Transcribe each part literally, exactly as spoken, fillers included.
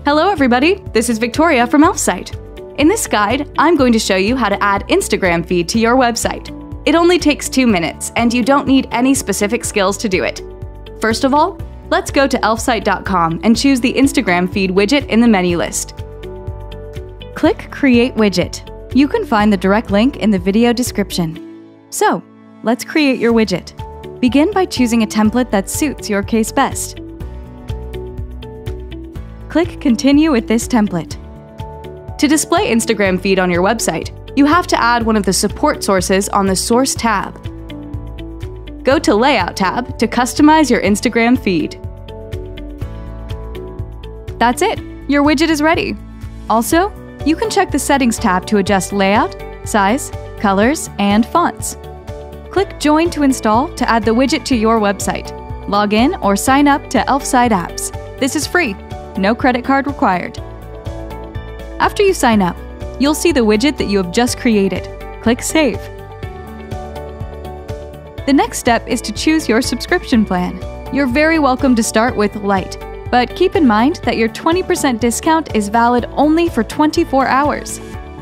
Hello everybody, this is Victoria from Elfsight. In this guide, I'm going to show you how to add Instagram feed to your website. It only takes two minutes, and you don't need any specific skills to do it. First of all, let's go to elfsight dot com and choose the Instagram feed widget in the menu list. Click Create Widget. You can find the direct link in the video description. So, let's create your widget. Begin by choosing a template that suits your case best. Click Continue with this template. To display Instagram feed on your website, you have to add one of the support sources on the Source tab. Go to Layout tab to customize your Instagram feed. That's it! Your widget is ready! Also, you can check the Settings tab to adjust layout, size, colors, and fonts. Click Join to install to add the widget to your website. Log in or sign up to Elfsight apps. This is free. No credit card required. After you sign up, you'll see the widget that you have just created. Click Save. The next step is to choose your subscription plan. You're very welcome to start with Lite, but keep in mind that your twenty percent discount is valid only for twenty-four hours.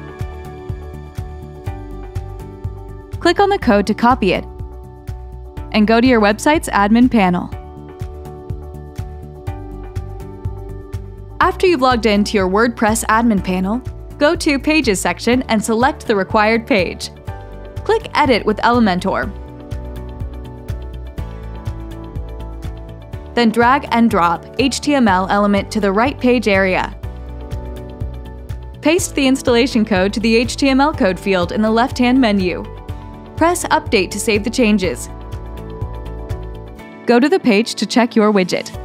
Click on the code to copy it and go to your website's admin panel. After you've logged in to your WordPress admin panel, go to Pages section and select the required page. Click Edit with Elementor. Then drag and drop H T M L element to the right page area. Paste the installation code to the H T M L code field in the left-hand menu. Press Update to save the changes. Go to the page to check your widget.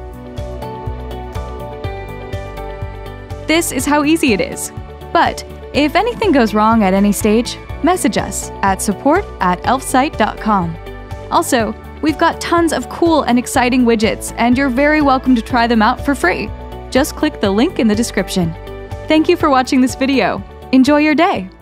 This is how easy it is. But if anything goes wrong at any stage, message us at support at elfsight dot com. Also, we've got tons of cool and exciting widgets, and you're very welcome to try them out for free. Just click the link in the description. Thank you for watching this video. Enjoy your day!